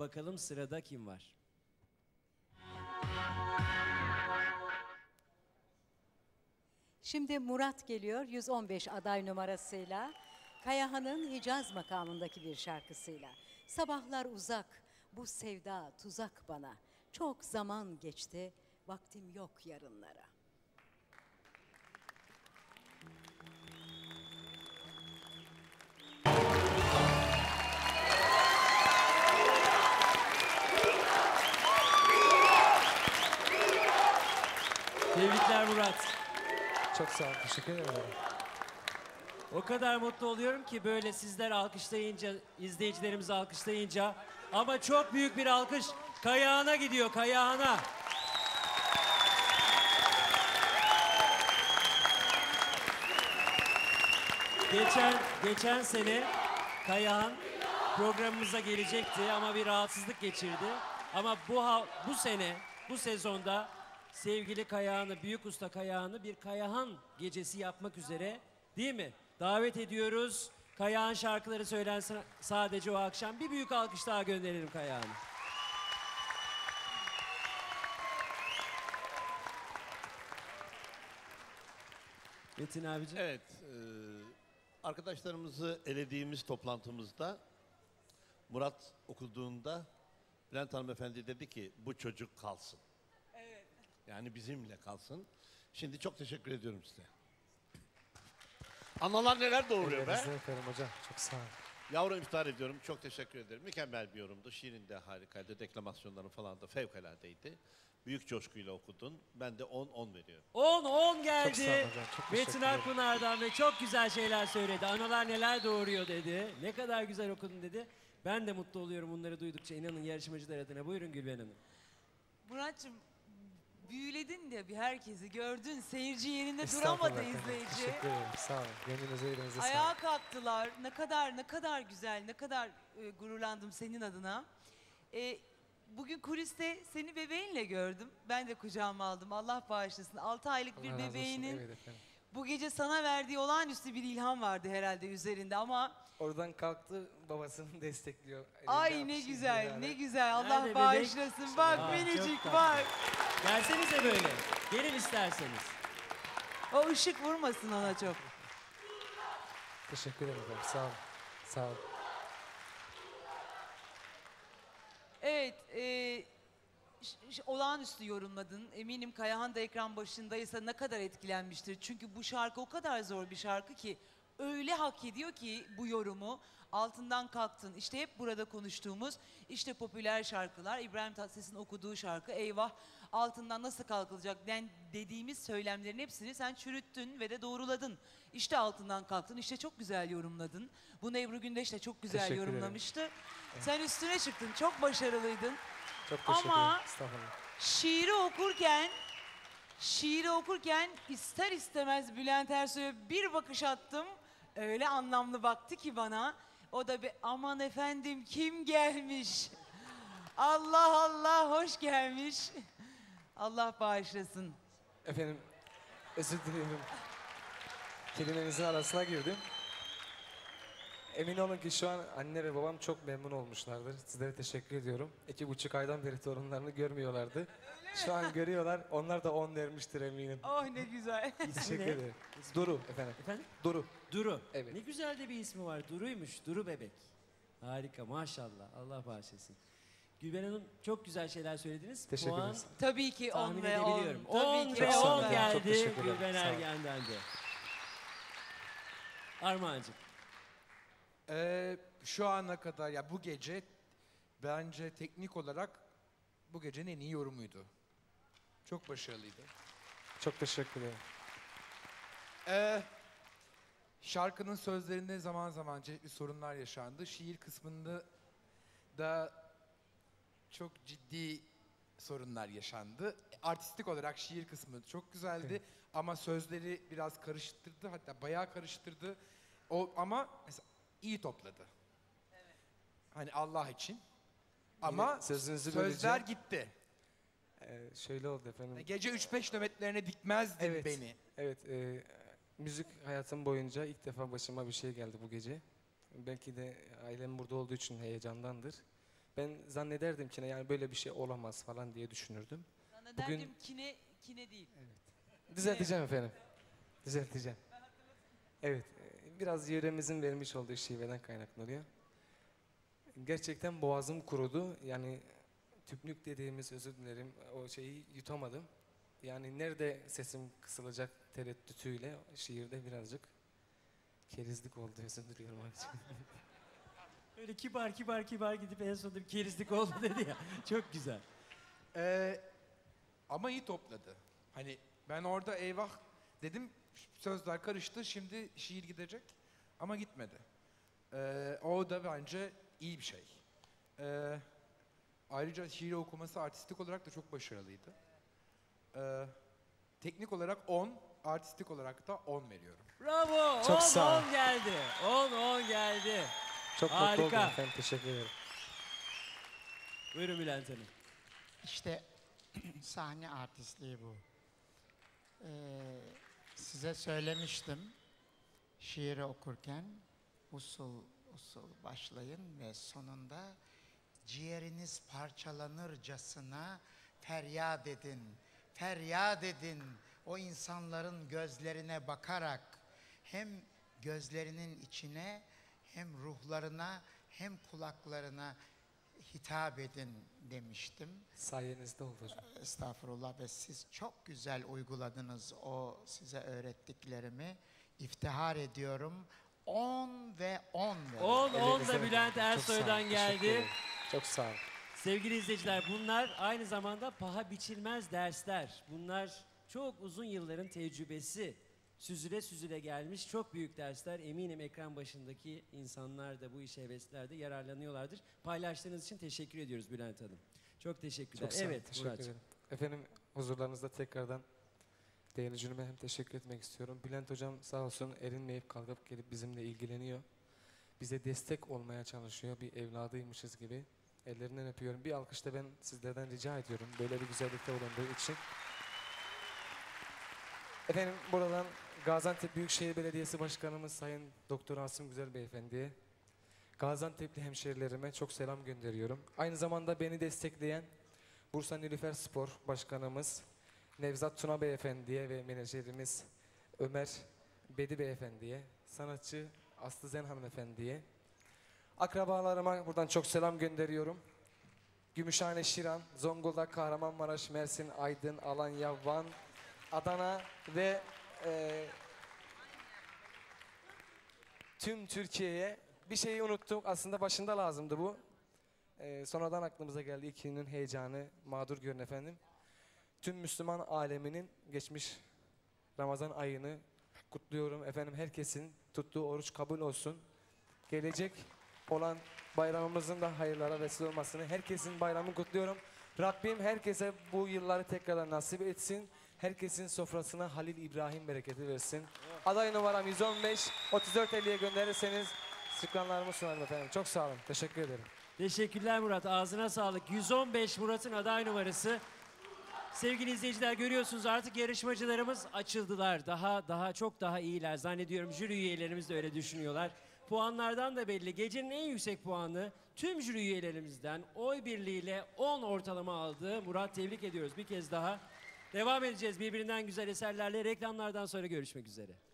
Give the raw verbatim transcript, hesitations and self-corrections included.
Bakalım sırada kim var? Şimdi Murat geliyor yüz on beş aday numarasıyla. Kayahan'ın Hicaz makamındaki bir şarkısıyla. Sabahlar uzak, bu sevda tuzak bana. Çok zaman geçti, vaktim yok yarınlara. Tebrikler Murat. Çok sağ ol, teşekkür ederim. O kadar mutlu oluyorum ki böyle sizler alkışlayınca, izleyicilerimiz alkışlayınca, ama çok büyük bir alkış Kayahan'a gidiyor, Kayahan'a. Geçen, geçen sene Kayahan programımıza gelecekti ama bir rahatsızlık geçirdi. Ama bu, bu sene, bu sezonda sevgili Kayahan'ı, Büyük Usta Kayahan'ı bir Kayahan gecesi yapmak üzere, değil mi? Davet ediyoruz. Kayahan şarkıları söylensin sadece o akşam. Bir büyük alkış daha gönderelim Kayahan'a. Metin abiciğim. Evet, e, arkadaşlarımızı elediğimiz toplantımızda Murat okuduğunda Bülent hanımefendi dedi ki bu çocuk kalsın. Evet. Yani bizimle kalsın. Şimdi çok teşekkür ediyorum size. Analar neler doğuruyor be? Ellerinizden öperim hocam, çok sağ ol. Yavrum iftar ediyorum, çok teşekkür ederim. Mükemmel bir yorumdu. Şiirin de harikaydı, deklamasyonların falan da fevkaladeydi. Büyük coşkuyla okudun. Ben de on on veriyorum. on on Çok geldi. sağ ol hocam, çok teşekkür Metin ederim. Akpınar'dan ve çok güzel şeyler söyledi. Analar neler doğuruyor dedi. Ne kadar güzel okudun dedi. Ben de mutlu oluyorum bunları duydukça. İnanın yarışmacılar adına. Buyurun Gülben Hanım. Murat'cığım büyüledin de bir herkesi gördün. Seyirci yerinde Estağfurullah duramadı efendim, izleyici. teşekkür ederim, sağ olun. Gönlünüze, elinize sağ Ayağa olun. kalktılar. Ne kadar ne kadar güzel, ne kadar e, gururlandım senin adına. E, bugün kuliste seni bebeğinle gördüm. Ben de kucağıma aldım. Allah bağışlasın. altı aylık bir Allah razı olsun, bebeğinin evet efendim. bu gece sana verdiği olağanüstü bir ilham vardı herhalde üzerinde ama Oradan kalktı, babasını destekliyor. Elinde ay ne alkışlıyor güzel, beraber. ne güzel. Allah Nerede bebek? bağışlasın. Bak Aa, minicik çok tatlı. bak. Gelsenize böyle. Gelin isterseniz. O ışık vurmasın ona çok. Teşekkür ederim efendim, sağ olun. Sağ olun. Evet, e, ş- ş- olağanüstü yorumladın. Eminim Kayahan da ekran başındaysa ne kadar etkilenmiştir. Çünkü bu şarkı o kadar zor bir şarkı ki öyle hak ediyor ki bu yorumu. Altından kalktın. İşte hep burada konuştuğumuz işte popüler şarkılar. İbrahim Tatlıses'in okuduğu şarkı Eyvah altından nasıl kalkılacak den dediğimiz söylemlerin hepsini sen çürüttün ve de doğruladın. İşte altından kalktın. İşte çok güzel yorumladın. Bunu Ebru Gündeş de çok güzel Teşekkür ederim. yorumlamıştı. Sen üstüne çıktın. Çok başarılıydın. Çok teşekkür Ama- ederim, estağfurullah. Şiiri okurken şiiri okurken ister istemez Bülent Ersoy'a bir bakış attım. Öyle anlamlı baktı ki bana. O da bir aman efendim kim gelmiş? Allah Allah hoş gelmiş. Allah bağışlasın. Efendim, özür diliyorum. Kelimenizin arasına girdim. Emin olun ki şu an anne ve babam çok memnun olmuşlardır. Sizlere teşekkür ediyorum. İki buçuk aydan beri torunlarını görmüyorlardı. Şu an görüyorlar. Onlar da on vermiştir eminim. Oh ne güzel. Teşekkür ne? ederim. Duru efendim. Efendim? Duru. Duru. Evet. Ne güzel de bir ismi var. Duru'ymuş. Duru bebek. Harika maşallah. Allah bağışlasın. Gülben Hanım çok güzel şeyler söylediniz. Teşekkür Puan ederiz. Tabii ki on tahmin ve on. edebiliyorum. Tabii on ki ve Çok sağ on olun. geldi Çok teşekkür ederim. Gülben Sağ olun. Ergen'den de. Armağancığım. Ee, şu ana kadar ya bu gece bence teknik olarak bu gecenin en iyi yorumuydu. Çok başarılıydı. Çok teşekkür ederim. Ee, şarkının sözlerinde zaman zaman çeşitli sorunlar yaşandı. Şiir kısmında da çok ciddi sorunlar yaşandı. Artistik olarak şiir kısmı çok güzeldi Evet. ama sözleri biraz karıştırdı, hatta bayağı karıştırdı. O ama mesela iyi topladı. Hani Allah için. Ama sözünüzü sözler böleceğim. gitti. Ee, şöyle oldu efendim. Gece üç beş nöbetlerine dikmezdin Evet. beni. Evet, e, müzik hayatım boyunca ilk defa başıma bir şey geldi bu gece. Belki de ailem burada olduğu için heyecandandır. Ben zannederdim ki ne, yani böyle bir şey olamaz falan diye düşünürdüm. Sana Bugün- derdim kine, kine değil. Düzelteceğim efendim. Düzelteceğim. Evet, e, biraz yöremizin vermiş olduğu şiveden kaynaklanıyor. Gerçekten boğazım kurudu. Yani tüplük dediğimiz, özür dilerim, o şeyi yutamadım. Yani nerede sesim kısılacak tereddütüyle şiirde birazcık kerizlik oldu, özür diliyorum abi. Öyle kibar kibar kibar gidip en sonunda bir kerizlik oldu dedi ya. Çok güzel. Ee, ama iyi topladı. Hani ben orada eyvah dedim, sözler karıştı, şimdi şiir gidecek ama gitmedi. Ee, o da bence iyi bir şey. Ee, ayrıca şiir okuması artistik olarak da çok başarılıydı. Ee, teknik olarak on, artistik olarak da on veriyorum. Bravo. Çok on sağ ol. on geldi. on on geldi. Çok mutlu oldum Harika. efendim, teşekkür ederim. Buyurun Bülent Hanım. İşte sahne artistliği bu. Ee, size söylemiştim şiiri okurken usul usul başlayın ve sonunda ciğeriniz parçalanırcasına feryat edin. Feryat edin o insanların gözlerine bakarak, hem gözlerinin içine hem ruhlarına hem kulaklarına hitap edin demiştim. Sayenizde oldu hocam. Estağfurullah, ve siz çok güzel uyguladınız o size öğrettiklerimi. İftihar ediyorum. on ve on veriyorum. on on Ellerinize da Bülent bakın. Çok sağ olun, Ersoy'dan teşekkür geldi. ederim. Çok sağ olun. Sevgili izleyiciler, bunlar aynı zamanda paha biçilmez dersler. Bunlar çok uzun yılların tecrübesi. Süzüle süzüle gelmiş çok büyük dersler. Eminim ekran başındaki insanlar da bu işe heveslerde yararlanıyorlardır. Paylaştığınız için teşekkür ediyoruz Bülent Hanım. Çok teşekkürler. Çok sağ olun, Evet teşekkür Muratcığım. ederim. Efendim, huzurlarınızda tekrardan değerli jürime hem teşekkür etmek istiyorum. Bülent hocam sağ olsun erinmeyip kalkıp gelip bizimle ilgileniyor. Bize destek olmaya çalışıyor, bir evladıymışız gibi. Ellerinden öpüyorum. Bir alkış da ben sizlerden rica ediyorum böyle bir güzellikte bulunduğu için. Efendim, buradan Gaziantep Büyükşehir Belediyesi Başkanımız Sayın Doktor Asım Güzel Beyefendi'ye, Gaziantep'li hemşerilerime çok selam gönderiyorum. Aynı zamanda beni destekleyen Bursa Nilüfer Spor Başkanımız Nevzat Tuna Beyefendi'ye ve menajerimiz Ömer Bedi Beyefendi'ye, sanatçı Aslı Zen Hanımefendi'ye, akrabalarıma buradan çok selam gönderiyorum. Gümüşhane, Şiran, Zonguldak, Kahramanmaraş, Mersin, Aydın, Alanya, Van, Adana ve e, tüm Türkiye'ye. Bir şeyi unuttuk, aslında başında lazımdı bu. E, sonradan aklımıza geldi, ikinin heyecanı, mağdur görün efendim. Tüm Müslüman aleminin geçmiş Ramazan ayını kutluyorum efendim. Herkesin tuttuğu oruç kabul olsun. Gelecek olan bayramımızın da hayırlara vesile olmasını, herkesin bayramını kutluyorum. Rabbim herkese bu yılları tekrardan nasip etsin. Herkesin sofrasına Halil İbrahim bereketi versin. Aday numaram yüz on beş, otuz dört elliye gönderirseniz şükranlarımı sunarım efendim. Çok sağ olun. Teşekkür ederim. Teşekkürler Murat. Ağzına sağlık. yüz on beş Murat'ın aday numarası. Sevgili izleyiciler, görüyorsunuz artık yarışmacılarımız açıldılar. Daha daha çok daha iyiler. Zannediyorum jüri üyelerimiz de öyle düşünüyorlar. Puanlardan da belli. Gecenin en yüksek puanı tüm jüri üyelerimizden oy birliğiyle on ortalama aldı. Murat, tebrik ediyoruz bir kez daha. Devam edeceğiz birbirinden güzel eserlerle. Reklamlardan sonra görüşmek üzere.